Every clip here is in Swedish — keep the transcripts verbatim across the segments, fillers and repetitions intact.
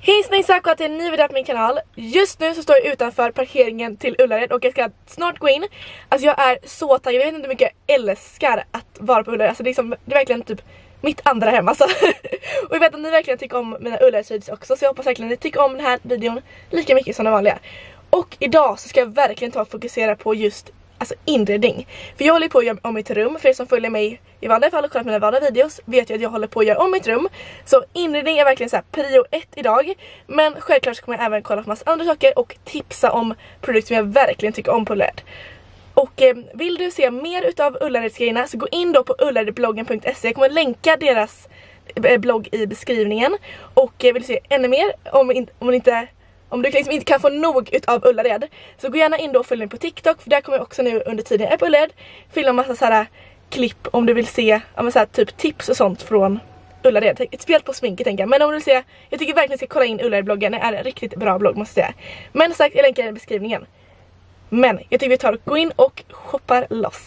Hej snängsack och till en ny video på min kanal. Just nu så står jag utanför parkeringen till Ullared och jag ska snart gå in. Alltså jag är så taggad, jag vet inte hur mycket jag älskar att vara på Ullared. Alltså det är, liksom, det är verkligen typ mitt andra hem alltså. Och jag vet att ni verkligen tycker om mina Ullared-videos också. Så jag hoppas verkligen att ni tycker om den här videon lika mycket som den vanliga. Och idag så ska jag verkligen ta och fokusera på just alltså inredning. För jag håller på att göra om mitt rum. För er som följer mig i vanliga fall och kollar på mina vanliga videos vet jag att jag håller på att göra om mitt rum. Så inredning är verkligen så här prio ett idag. Men självklart så kommer jag även kolla på massa andra saker och tipsa om produkter som jag verkligen tycker om på Ullared. Och eh, vill du se mer utav Ullareds grejerna så gå in då på ullaredbloggen punkt se. Jag kommer länka deras eh, blogg i beskrivningen. Och eh, vill du se ännu mer om, in, om man inte... Om du liksom inte kan få nog utav Ullared så gå gärna in då och följ mig på TikTok. För där kommer jag också nu under tiden jag är på Ullared filma massa så här klipp om du vill se ja, så här, typ tips och sånt från Ullared. Ett spel på sminket tänker jag. Men om du vill se, jag tycker verkligen ska kolla in Ullared-bloggen. Det är en riktigt bra blogg måste jag säga. Men sagt, jag länkar i beskrivningen. Men jag tycker vi tar och går in och shoppar loss.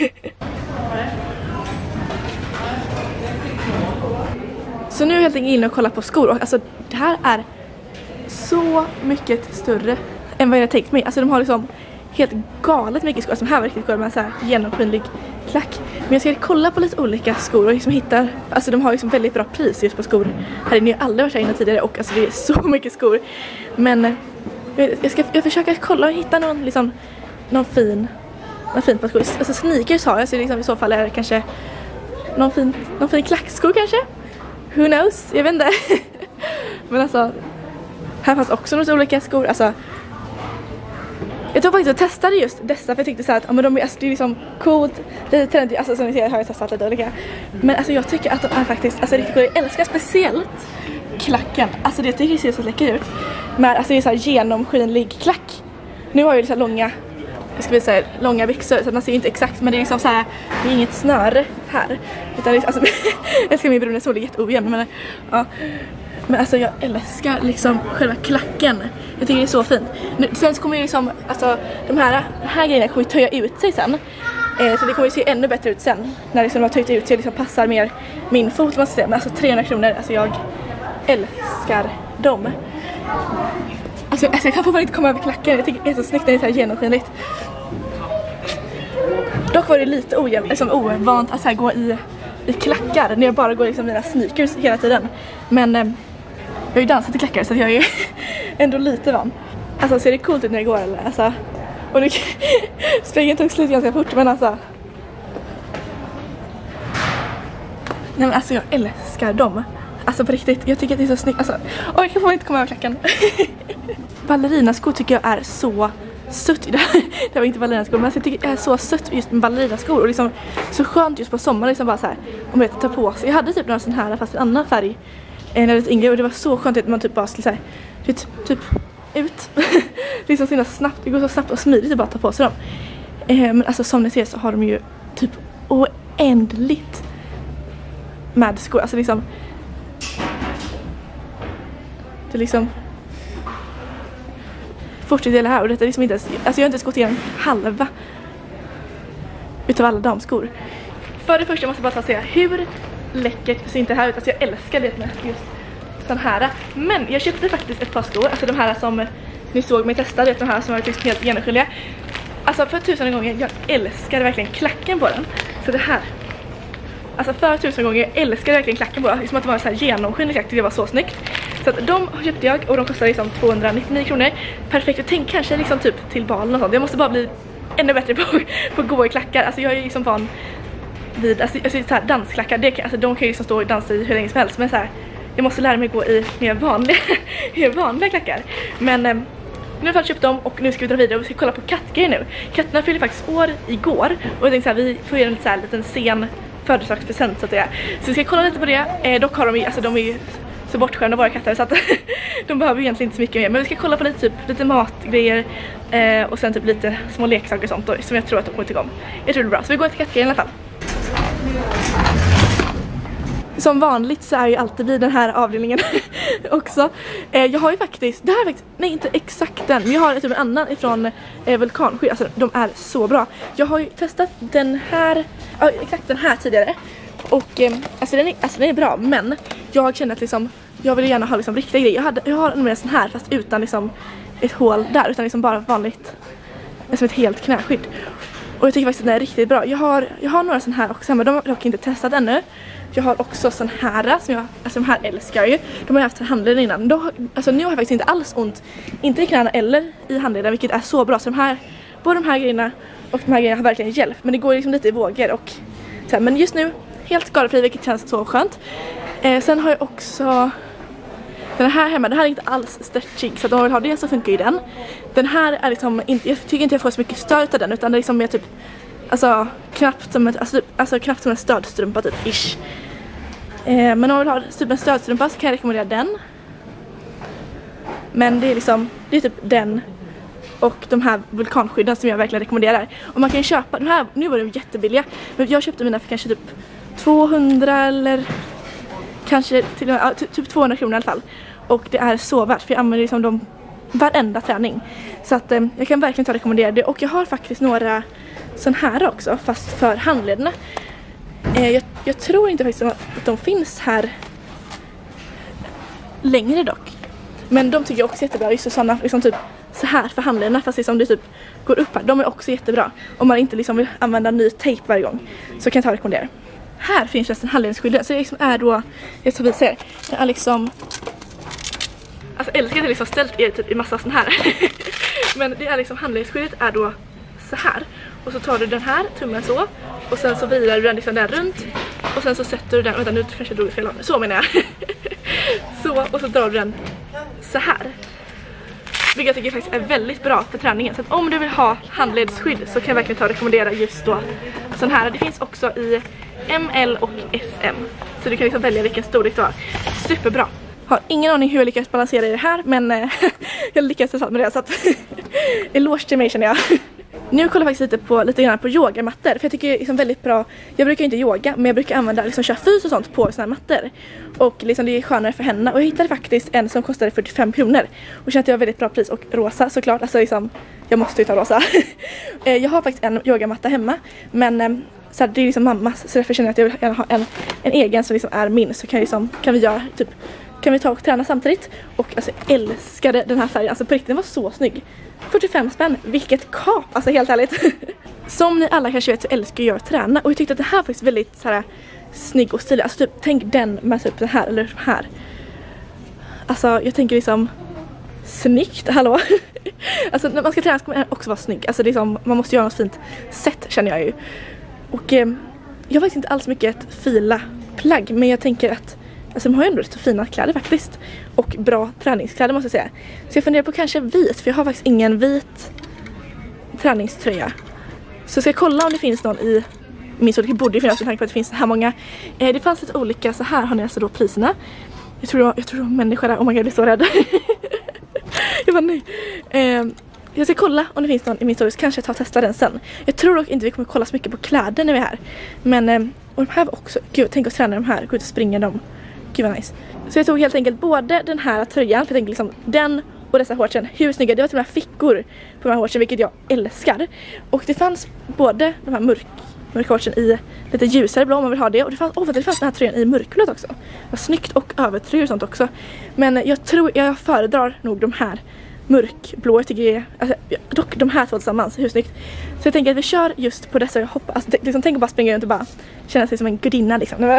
Så nu är jag helt enkelt inne och kollar på skor. Och alltså det här är så mycket större än vad jag tänkt mig. Alltså de har liksom helt galet mycket skor. Som här var riktigt cool med så här genomskinlig klack. Men jag ska kolla på lite olika skor och liksom hittar, alltså de har liksom väldigt bra pris just på skor. Här inne har jag aldrig varit här inne tidigare och alltså det är så mycket skor. Men jag ska jag försöka kolla och hitta någon liksom någon fin någon fin på skor. Alltså sneakers har jag så liksom i så fall är det kanske någon fin någon fin klackskor kanske. Who knows? Jag vet inte. Men alltså här fanns också några olika skor. Alltså, jag tog faktiskt och testade just dessa. För jag tyckte så här att ja, men de är, alltså, det är liksom coolt. Lite trendigt. Alltså som ni ser har jag testat lite olika. Men alltså jag tycker att de är faktiskt alltså, riktigt coola. Jag älskar speciellt klacken. Alltså det tycker jag ser så läcker ut. Men alltså det är så här genomskinlig klack. Nu har jag ju så här långa jag ska visa här, långa byxor. Så man ser inte exakt. Men det är liksom så här. Det är inget snöre här. Utan det är, alltså, jag älskar min bruna sol är jätteojämn. Men ja. Men alltså jag älskar liksom själva klacken. Jag tycker det är så fint. Nu, sen så kommer ju liksom, alltså de här, de här grejerna kommer ju töja ut sig sen. Eh, så det kommer ju se ännu bättre ut sen. När liksom de har töjt ut sig liksom passar mer min fot måste säga. Men alltså trehundra kronor, alltså jag älskar dem. Alltså, alltså jag kan fortfarande inte komma över klacken. Jag tycker det är så snyggt när det är så här genomskinligt. Dock var det lite ojämnt, liksom ovant att så här gå i, i klackar. När jag bara går liksom mina sneakers hela tiden. Men... Eh, jag har ju dansat i klackar så jag är ändå lite van. Alltså ser det coolt ut när det går eller? Alltså, och nu spegeln tog slut ganska fort men alltså. Nej men alltså jag älskar dem. Alltså på riktigt, jag tycker att det är så snyggt. Alltså, oj jag kan få inte komma över klacken. Ballerinaskor tycker jag är så sött. Det var inte ballerinaskor men alltså, jag tycker det är så sött just med ballerinaskor. Och liksom så skönt just på sommaren liksom bara så här. Om jag tar på sig. Jag hade typ några sån här fast en annan färg. När jag var lite yngre och det var så skönt att man typ bara skulle säga typ, typ ut. Liksom så snabbt, det går så snabbt och smidigt att bara ta på sig dem. Eh, men alltså som ni ser så har de ju typ oändligt med skor. Alltså liksom det är liksom fortsätter det här och detta är liksom inte ens, alltså jag har inte ens gått igenom halva utav alla damskor. För det första måste jag bara ta och se hur läckert ser inte här ut. Alltså jag älskar det med just sån här. Men jag köpte faktiskt ett par skor. Alltså de här som ni såg mig testa. De här som var typ helt genomskinliga. Alltså för tusen gånger. Jag älskar verkligen klacken på den. Så det här. Alltså för tusen gånger. Jag älskar verkligen klacken på den. Det är som att det var så här genomskinlig klack. Det var så snyggt. Så att de köpte jag. Och de kostar liksom tvåhundranittionio kronor. Perfekt. Jag tänkte kanske liksom typ till balen och sånt. Jag måste bara bli ännu bättre på, på att gå i klackar. Alltså jag är liksom van vid, alltså, alltså så här, dansklackar, det, alltså, de kan ju liksom stå och dansa i hur länge som helst. Men så här, jag måste lära mig gå i mer vanliga, mer vanliga klackar. Men eh, nu har jag faktiskt köpt dem och nu ska vi dra vidare och vi ska kolla på kattgrejer nu. Katterna fyllde faktiskt år igår. Och jag tänkte så här, vi får göra en så här, liten sen födelsedagspresent så att säga. Så vi ska kolla lite på det. Eh, dock har de ju, alltså de är ju så bortskämda våra katter så att de behöver egentligen inte så mycket mer. Men vi ska kolla på lite, typ, lite matgrejer eh, och sen typ lite små leksaker och sånt då, som jag tror att de kommer tycka om. Jag tror det är bra, så vi går till kattgrejer i alla fall. Som vanligt så är ju alltid vid den här avdelningen också. Eh, jag har ju faktiskt, det här är faktiskt, nej inte exakt den, men jag har typ en annan ifrån eh, Vulkansky. Alltså de är så bra. Jag har ju testat den här, ja exakt den här tidigare. Och eh, alltså, den är, alltså den är bra, men jag kände att liksom, jag ville gärna ha liksom riktiga grejer. Jag, hade, jag har en sån här fast utan liksom ett hål där, utan liksom bara vanligt, som ett helt knäskydd. Och jag tycker faktiskt att den är riktigt bra. Jag har, jag har några sån här också, men de har jag inte testat ännu. Jag har också sån här som jag, alltså de här älskar jag ju. De har jag haft handleden innan. Då, alltså nu har jag faktiskt inte alls ont, inte i knäna eller i handleden, vilket är så bra. Så de här, både de här grejerna och de här grejerna har verkligen hjälpt. Men det går liksom lite i vågor och så här, men just nu helt skadefri, vilket känns så skönt. Eh, sen har jag också den här hemma. Den här är inte alls stretchig, så att om man vill ha det så funkar ju den. Den här är liksom inte, jag tycker inte jag får så mycket stöd av den, utan det är liksom mer typ, alltså knappt som ett, alltså, alltså knappt som en stödstrumpa typ ish. Eh, men om man vill ha typ en stödstrumpa så kan jag rekommendera den. Men det är liksom, det är typ den och de här vulkanskydden som jag verkligen rekommenderar. Och man kan köpa, de här, nu var de jättebilliga, men jag köpte mina för kanske typ tvåhundra eller kanske till, ja, typ tvåhundra kronor i alla fall. Och det är så värt, för jag använder liksom dem varenda träning. Så att eh, jag kan verkligen ta och rekommendera det. Och jag har faktiskt några sån här också, fast för handlederna. Eh, jag, jag tror inte faktiskt att de finns här längre dock. Men de tycker jag också är jättebra. Just sådana liksom typ så här för handlederna, fast liksom det typ går upp här. De är också jättebra. Om man inte liksom vill använda ny tejp varje gång, så kan jag ta och rekommendera. Här finns resten handledsskydden. Så det liksom är då, jag ska visa er, det är liksom, alltså jag älskar att jag liksom ställt er typ i massa sån här. Men det är liksom, handledsskyddet är då så här. Och så tar du den här tummen så, och sen så vilar du den liksom där runt. Och sen så sätter du den, vänta nu kanske jag drog fel håll, så menar jag. Så, och så drar du den så här. Vilket jag tycker faktiskt är väldigt bra för träningen. Så att om du vill ha handledsskydd så kan jag verkligen ta och rekommendera just då sån här. Det finns också i M L och S M. Så du kan liksom välja vilken storlek du har. Superbra. Har ingen aning hur jag lyckas balansera i det här, men eh, jag lyckas i alla fall med det, så att eloge till mig känner jag. Nu kollar jag faktiskt lite på, lite grann på yogamattor, för jag tycker det är liksom väldigt bra. Jag brukar inte yoga, men jag brukar använda liksom köra fys och sånt på såna här mattor. Och liksom det är skönare för henne. Och jag hittade faktiskt en som kostade fyrtiofem kronor. Och kände att det var väldigt bra pris, och rosa såklart. Alltså liksom, jag måste ju ta rosa. Jag har faktiskt en yogamatta hemma, men så här, det är liksom mammas, så därför känner jag att jag vill gärna ha en, en egen som liksom är min. Så kan, liksom, kan vi göra typ, kan vi ta och träna samtidigt. Och alltså jag älskade den här färgen, alltså på riktigt, den var så snygg. fyrtiofem spänn, vilket kap, alltså helt ärligt. Som ni alla kanske vet så älskar jag att träna, och jag tyckte att det här var faktiskt väldigt så här snygg och stilig. Alltså typ, tänk den med typ den här, eller här. Alltså jag tänker liksom snyggt, hallå. Alltså när man ska träna ska man också vara snygg. Alltså det är liksom, man måste göra något fint sätt, känner jag ju. Och eh, jag har faktiskt inte alls mycket ett fila plagg, men jag tänker att alltså de har ju ändå rätt fina kläder faktiskt. Och bra träningskläder måste jag säga. Så jag funderar på kanske vit, för jag har faktiskt ingen vit träningströja. Så ska jag kolla om det finns någon i min storlek. Det borde ju finnas med tanke på att det finns så här många. Eh, det fanns lite olika, så här har ni alltså då priserna. Jag tror jag tror de människor där, oh my god, jag blir så rädd. Jag var nej. Eh, jag ska kolla om det finns någon i min storlek, så kanske jag tar och testar den sen. Jag tror dock inte vi kommer kolla så mycket på kläder när vi är här. Men, eh, och de här var också, gud, tänk att träna de här, gå ut och springa dem. Gud vad nice. Så jag tog helt enkelt både den här tröjan, för jag tänkte liksom den och dessa shortsen, hur snygga. Det var till och med fickor på de här shortsen, vilket jag älskar. Och det fanns både de här mörk, mörka shortsen i lite ljusare blå om man vill ha det. Och det fanns, oh, det fanns den här tröjan i mörkblått också. Det var snyggt, och övertröjor och sånt också. Men jag tror, jag föredrar nog de här mörkblå. Jag tycker jag, alltså, dock de här två tillsammans, hur snyggt. Så jag tänker att vi kör just på dessa. Jag hoppas, alltså, liksom, tänk att bara springa runt och bara känna sig som en gudinna liksom.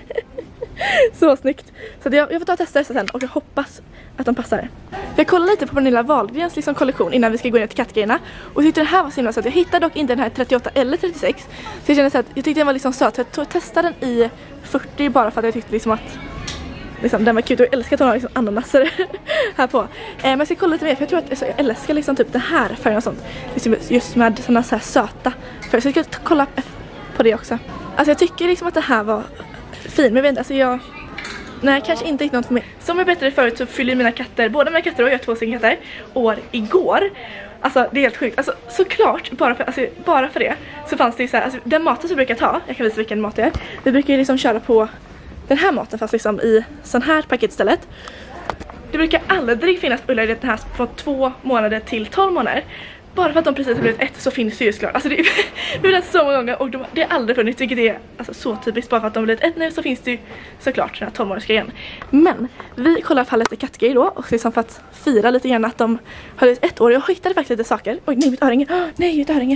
Så snyggt. Så jag, jag får ta och testa det sen, och jag hoppas att de passar. Jag kollade lite på Pernilla Wahlgrens liksom kollektion innan vi ska gå in till kattgrejerna, och tyckte den här var så himla söt. Jag hittade dock inte den här trettioåtta eller trettiosex. Så jag kände så att jag tyckte den var liksom söt. Så jag tog och testade den i fyrtio bara för att jag tyckte liksom att liksom, den var cute, och jag älskar att hon har liksom ananaser här på. Eh, men jag ska kolla lite mer, för jag tror att alltså, jag älskar liksom typ den här färgen och sånt. Liksom, just med sådana så här söta färger. Så jag ska kolla på det också. Alltså jag tycker liksom att det här var fin, men jag vet inte, alltså jag... Nej, kanske inte något för mig. Som jag berättade förut så fyller mina katter, båda mina katter och jag har två stycken katter, år igår. Alltså det är helt sjukt. Alltså såklart, bara för, alltså, bara för det så fanns det ju så här, alltså, den maten som vi brukar ta, jag kan visa vilken mat det är. Vi brukar ju liksom köra på den här maten fast liksom i sån här paket istället. Det brukar aldrig finnas ullare i den här från två månader till tolv månader. bara för att de precis har blivit ett så finns det ju såklart. Alltså det är, vi har läst så många gånger och de, det är aldrig funnits, vilket är alltså, så typiskt. Bara för att de har blivit ett nu så finns det ju såklart den här tolv-månadersgrejen. Men vi kollar på lite kattgrejer då och liksom för att fira lite grann att de har blivit ett år. Jag hittade faktiskt lite saker. Oj, nej mitt öringe. Oh, nej mitt öringe.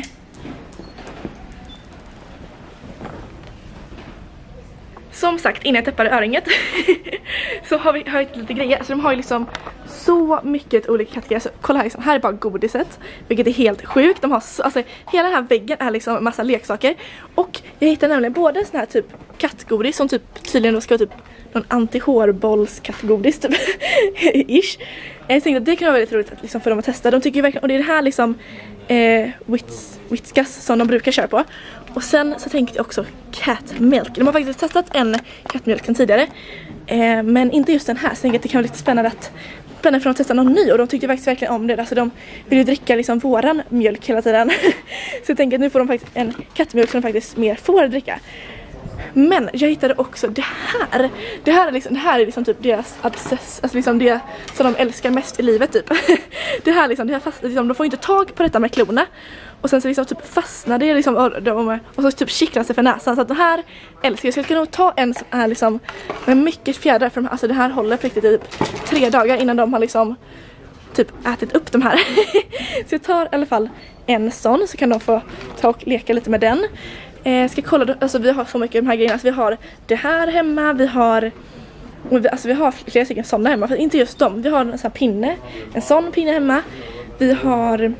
Som sagt, innan jag tappade öringet så har vi, har vi lite grejer. Alltså de har ju liksom så mycket olika kategorier. Alltså, kolla här, liksom, här är bara godiset, vilket är helt sjukt. De har så, alltså, hela den här väggen är liksom en massa leksaker. Och jag hittade nämligen både sån här typ kattgodis som typ tydligen då ska vara typ någon anti-hårbolls kattgodis typ. Ish. Jag tänkte att det kan vara väldigt roligt att, liksom, för dem att testa. De tycker ju verkligen, och det är det här liksom eh, Wits, Witskas som de brukar köra på. Och sen så tänkte jag också catmilk. De har faktiskt testat en catmilk sen tidigare. Eh, men inte just den här. Så jag tänkte att det kan vara lite spännande att spännande för att testa någon ny. Och de tyckte faktiskt verkligen om det. Alltså de vill ju dricka liksom våran mjölk hela tiden. Så jag tänker att nu får de faktiskt en kattmjölk som de faktiskt mer får dricka. Men jag hittade också det här. Det här är liksom, det här är liksom typ deras obsess, alltså liksom det som de älskar mest i livet typ. Det här liksom, det här fast, liksom, de får inte tag på detta med klorna. Och sen så liksom typ fastnar det liksom och, och så typ kittlar sig för näsan. Så att det här älskar jag. Så jag ska nog ta en som är liksom med mycket fjädrar. För de, alltså det här håller på riktigt typ tre dagar innan de har liksom typ ätit upp de här. Så jag tar i alla fall en sån så kan de få ta och leka lite med den. Eh, ska kolla, alltså vi har så mycket av de här grejerna. Alltså vi har det här hemma, vi har vi, alltså vi har flera stycken sådana hemma, för inte just dem. Vi har en sån här pinne, en sån pinne hemma. Vi har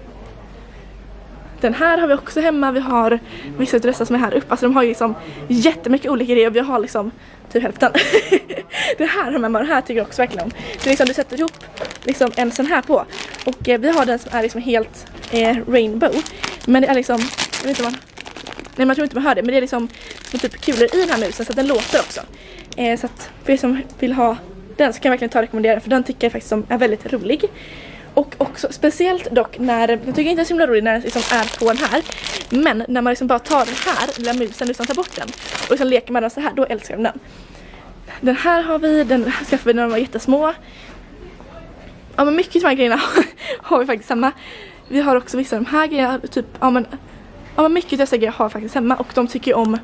den här har vi också hemma. Vi har vissa dressar som är här uppe. Alltså de har ju liksom jättemycket olika grejer. Vi har liksom typ hälften. Det här har mamma, det här tycker jag också verkligen om. Så liksom du sätter ihop liksom en sån här på. Och eh, vi har den som är liksom helt eh, rainbow. Men det är liksom, jag vet inte vad. Nej, man tror inte man hör det, men det är liksom som typ kulor i den här musen så att den låter också. Eh, så att för er som vill ha den så kan jag verkligen ta och rekommendera, för den tycker jag faktiskt som är väldigt rolig. Och också speciellt dock när, jag tycker inte det är så himla roligt när den liksom är på den här, men när man liksom bara tar den här lilla musen och liksom tar bort den och liksom leker med den så här, då älskar jag den. Den här har vi, den skaffade vi när de var jättesmå. Ja, men mycket av de här grejerna har vi faktiskt samma. Vi har också vissa av de här grejerna, typ, ja men Ja, men mycket av dessa grejer har jag faktiskt hemma och de tycker om.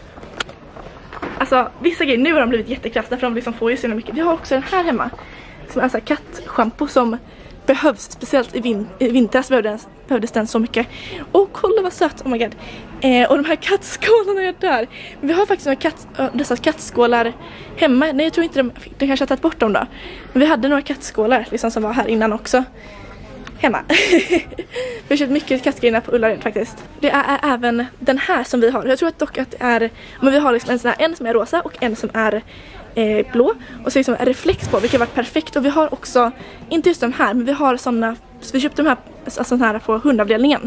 Alltså vissa grejer, nu har de blivit jättekraftiga för de liksom får ju så mycket. Vi har också den här hemma som är alltså kattschampo som behövs, speciellt i, vin i vintras behövdes, behövdes den så mycket. Och kolla vad söt, oh my god. Eh, och de här kattskålarna är där. Men vi har faktiskt några katt, dessa kattskålar hemma. Nej, jag tror inte de, de kanske har tagit bort dem då. Men vi hade några kattskålar liksom som var här innan också. Hemma. Vi har köpt mycket kattgrejer på Ullared faktiskt. Det är, är även den här som vi har. Jag tror att dock att det är, men vi har liksom en sån här, en som är rosa och en som är eh, blå. Och så liksom en reflex på, vilket har varit perfekt. Och vi har också, inte just de här, men vi har såna, så vi köpte de här, alltså här på hundavdelningen.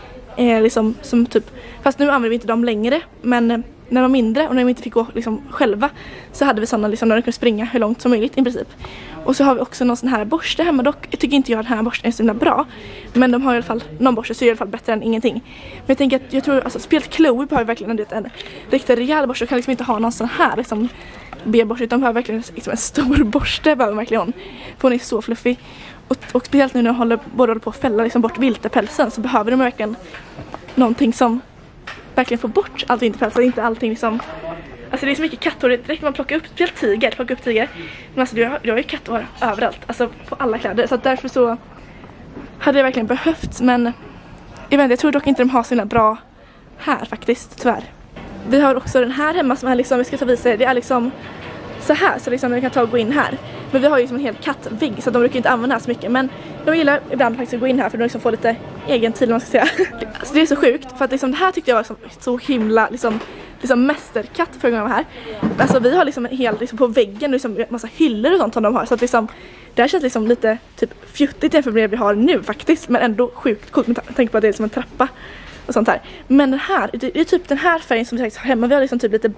Eh, liksom som typ, fast nu använder vi inte dem längre, men eh, när de var mindre och när de inte fick gå liksom själva så hade vi sådana liksom, där de kunde springa hur långt som möjligt i princip. Och så har vi också någon sån här borste hemma. Dock jag tycker inte jag den här borsten är så himla bra, men de har i alla fall någon borste så är det i alla fall bättre än ingenting. Men jag tänker att jag tror, alltså spelet Chloe behöver verkligen en, en riktigt rejäl borste och kan liksom inte ha någon sån här liksom B-borste, utan behöver verkligen liksom en stor borste behöver verkligen hon. För hon är så fluffig. Och, och speciellt nu när de håller, båda håller på att fälla liksom bort viltepälsen så behöver de verkligen någonting som verkligen får bort allt vinterpäls, så inte allting liksom. Alltså det är så mycket katthår, det räcker man plocka upp, speciellt tiger, plocka upp tiger. Men alltså du har, du har ju katthår överallt, alltså på alla kläder. Så att därför så hade det verkligen behövts, men jag vet inte, jag tror dock inte de har sina bra här faktiskt, tyvärr. Vi har också den här hemma som är liksom, vi ska ta visa er, det är liksom så här, så liksom vi kan ta och gå in här. Men vi har ju som en hel kattvägg så de brukar inte använda här så mycket. Men de gillar ibland faktiskt att gå in här för de liksom får lite egen tid, man ska säga. Alltså det är så sjukt för att liksom, det här tyckte jag var så, så himla liksom, liksom mästerkatt för gången här. Alltså vi har liksom en hel liksom, på väggen liksom, massa hyllor och sånt som de har. Så att liksom, det här känns liksom lite typ fjuttigt jämfört med det vi har nu faktiskt. Men ändå sjukt coolt med tanke på att det är som en trappa och sånt här. Men den här, det är typ den här färgen som vi faktiskt har hemma. Vi har liksom typ lite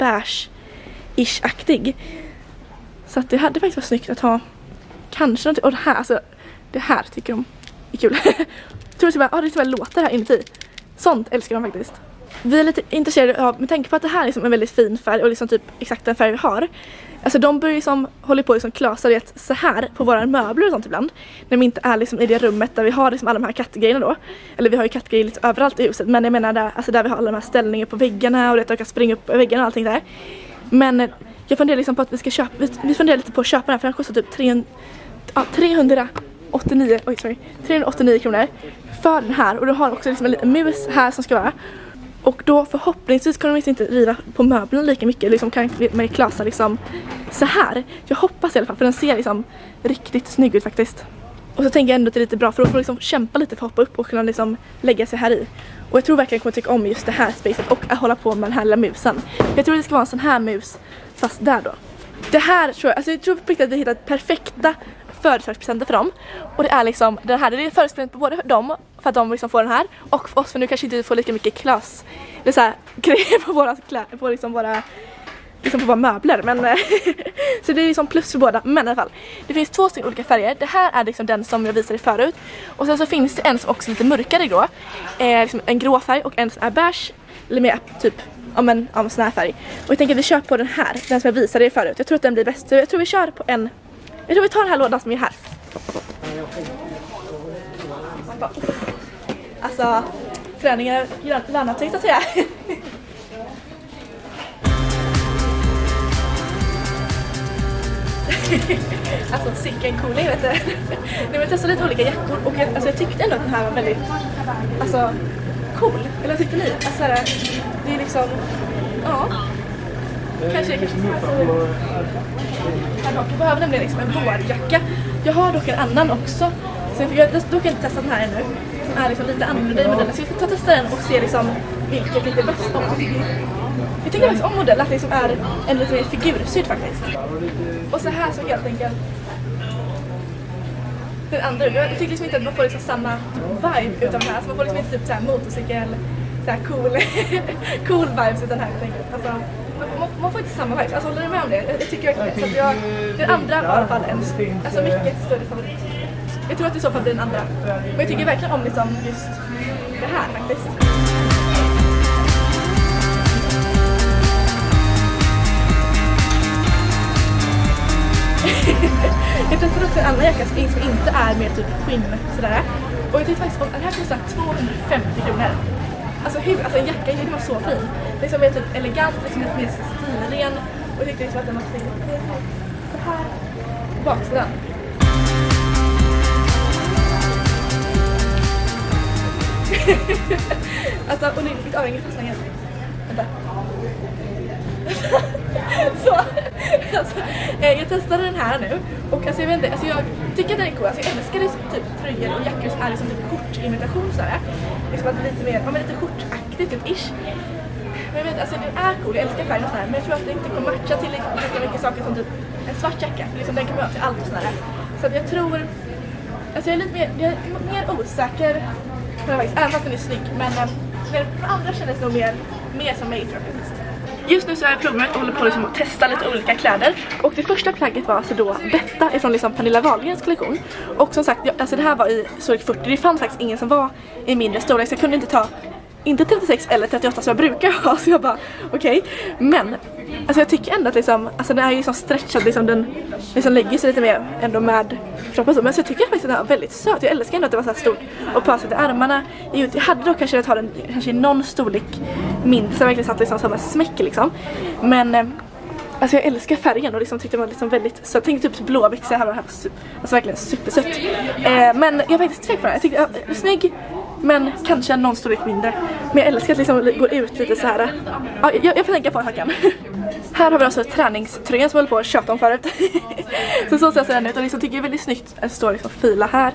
beige-ish-aktig. Så att det hade faktiskt varit snyggt att ha kanske något, och det här, alltså det här tycker de är kul. Jag tror att det bara, ah, det bara låter här inuti. Sånt älskar de faktiskt. vi är lite intresserade av, med tanke på att det här är liksom en väldigt fin färg och liksom typ exakt den färg vi har. Alltså de börjar liksom hålla på att liksom klasa det så här på våra möbler och sånt ibland. När vi inte är liksom i det rummet där vi har liksom alla de här kattgrejerna då. Eller vi har ju kattgrejer lite överallt i huset. Men jag menar där, alltså där vi har alla de här ställningar på väggarna och det att jag kan springa upp väggarna och allting där. Men jag funderar liksom på att vi ska köpa, vi, vi funderar lite på att köpa den här för den kostar typ trehundraåttionio, oj, sorry, trehundraåttionio kronor för den här. Och du har också liksom en liten mus här som ska vara. Och då förhoppningsvis kommer de liksom inte riva på möblerna lika mycket. Liksom kan man klasa liksom så här. Jag hoppas i alla fall, för den ser liksom riktigt snygg ut faktiskt. Och så tänker jag ändå att det är lite bra för att få liksom kämpa lite för att hoppa upp och kunna liksom lägga sig här i. Och jag tror verkligen jag kommer tycka om just det här spacet och att hålla på med den här lilla musen. Jag tror det ska vara en sån här mus fast där då. Det här tror jag, alltså jag tror på riktigt att vi hittat perfekta födelsedagspresenter för dem. Och det är liksom, den här, det är födelsedagspresent på både dem för att de liksom får den här och för oss, för nu kanske inte får lika mycket klass. Det är så här grejer på våra kläder, på liksom våra liksom på våra möbler, men så det är liksom plus för båda, men i alla fall. Det finns två stycken olika färger. Det här är liksom den som jag visade förut. Och sen så finns det en som också är lite mörkare grå. Eh, liksom en grå färg och en som är beige eller mer typ om en om sån här färg. Och jag tänker att vi kör på den här, den som jag visade förut. Jag tror att den blir bäst. Så jag tror vi kör på en. Jag tror vi tar den här lådan som är här. Alltså, träningar lönat sig så att säga. Alltså, sicken cooling, vet du. Nu har jag testat lite olika jackor och jag, alltså, jag tyckte ändå att den här var väldigt, alltså, cool. Eller vad tyckte ni? Alltså, det är liksom, ja. Kanske, kanske alltså, jag behöver nämligen liksom en vårjacka. Jag har dock en annan också. Så jag har dock inte testat den här ännu. Som är liksom lite annorlunda i modellen. Så jag ska ta och testa den och se liksom vilket lite bäst om. Jag tycker faktiskt om modellen att det liksom är en lite mer figursydd faktiskt. Och så här så helt enkelt den andra. Jag tycker liksom inte att man får liksom samma vibe utan den här. Så man får liksom inte typ så här motorcykel, så här cool, cool vibes utan här helt enkelt. Alltså, man, man får inte samma vibes. Alltså håller du med om det? Jag, jag tycker verkligen det. Så att jag, den andra var i alla fall en alltså mycket större favorit. Jag tror att det i så fall blir den andra. Men jag tycker verkligen om liksom just det här faktiskt. Jag testade också en annan jacka som inte är mer typ skinn sådär. Och jag tyckte faktiskt att den här kostar tvåhundrafemtio kronor. Alltså hur? Alltså en jacka, den var så fin. Liksom mer typ elegant, liksom lite mer stilren. Och jag tyckte liksom att den var fin. Så här, baksidan. Alltså, och nu fick avhänga för slängen. Vänta. Så, alltså, jag testade den här nu. Och alltså, jag vet inte, alltså jag tycker att den är cool. Alltså, jag älskar liksom, typ tröjor och jackor som är liksom typ skjortimitation sådär. Liksom att lite mer, ja men lite skjortaktigt typ ish. Men jag vet alltså den är cool, jag älskar färgen och sådär. Men jag tror att det inte kommer matcha till lika mycket saker som typ en svart jacka. För liksom den kan man ha till allt och sådär. Så att jag tror, alltså jag är lite mer, jag är mer osäker. Även fast den är snygg, men den andra kändes nog mer, mer som mig tror jag faktiskt. Just nu så är jag programmet och håller på liksom att testa lite olika kläder. Och det första plagget var alltså då detta ifrån liksom Pernilla Wahlgrens kollektion. Och som sagt, alltså det här var i storlek fyrtio. Det fanns faktiskt ingen som var i mindre storlek, så jag kunde inte ta inte trettiosex eller trettioåtta som jag brukar ha. Så jag bara, okej. Okay. Men alltså jag tycker ändå att liksom, alltså den är ju liksom stretchad, liksom den liksom lägger sig lite mer ändå med kroppen så. Men så jag tycker faktiskt att den var väldigt söt. Jag älskar ändå att det var så här stort och passade i armarna. Jag hade då kanske velat ha den kanske i någon storlek mindre så jag verkligen satt liksom samma smäck liksom. Men alltså jag älskar färgen och liksom tyckte det var liksom väldigt så jag tänkte typ blåväxter här var det här alltså verkligen supersött. Eh, men jag var faktiskt tvek på den. Jag tyckte att det är snygg. Men kanske någon storlek mindre. Men jag älskar att liksom gå ut lite så här. Ja, jag, jag får tänka på en hackan. Här har vi alltså träningströjan som jag håller på att köpa om förut. Så så ser den ut och liksom tycker jag är väldigt snyggt. Det står liksom fila här.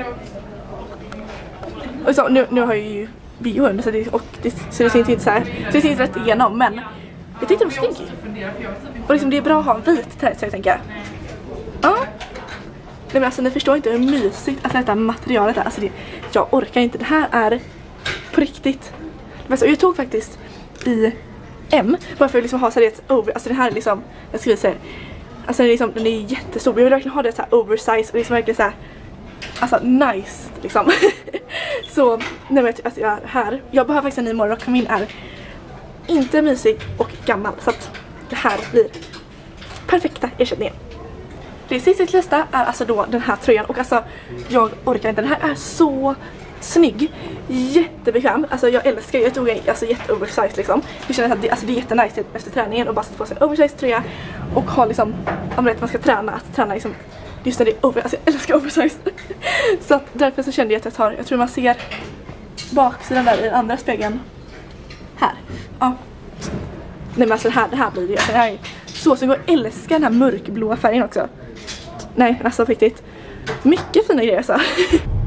Och så, nu, nu har jag ju bio under så det, och det, så det syns inte så här. Så det syns rätt igenom men jag tyckte det var snyggt. Och liksom det är bra att ha en vit träningströja tänker jag. Ja. Nej men alltså ni förstår inte hur mysigt alltså detta materialet är. Alltså det, jag orkar inte. Det här är på riktigt. Alltså, jag tog faktiskt i M bara för att liksom ha så det over. Alltså det här är liksom, jag ska visa er. Alltså den är, liksom, den är jättestor. Jag vill verkligen ha det så här oversize och liksom verkligen så här, alltså nice liksom. Så, nej men alltså jag är här. Jag behöver faktiskt en ny morgonrock för min är inte mysig och gammal. Så att det här blir perfekta ersättningen. Det sista till nästa är alltså då den här tröjan. Och alltså, jag orkar inte. Den här är så snygg. Jättebekväm. Alltså jag älskar, jag tog en alltså, jätte-oversize liksom. Jag känner att det, alltså, det är jättenice efter träningen och bara sätta på sig en oversize tröja. Och ha liksom, om man ska träna, att träna liksom, just när det är over, alltså jag älskar oversize. Så att därför så kände jag att jag tar, jag tror man ser baksidan där i den andra spegeln. Här. Ja. Nej men alltså det här, det här blir det. Alltså, det här är så snygg och älskar den här mörkblåa färgen också. Nej, alltså på riktigt. Mycket fina grejer alltså.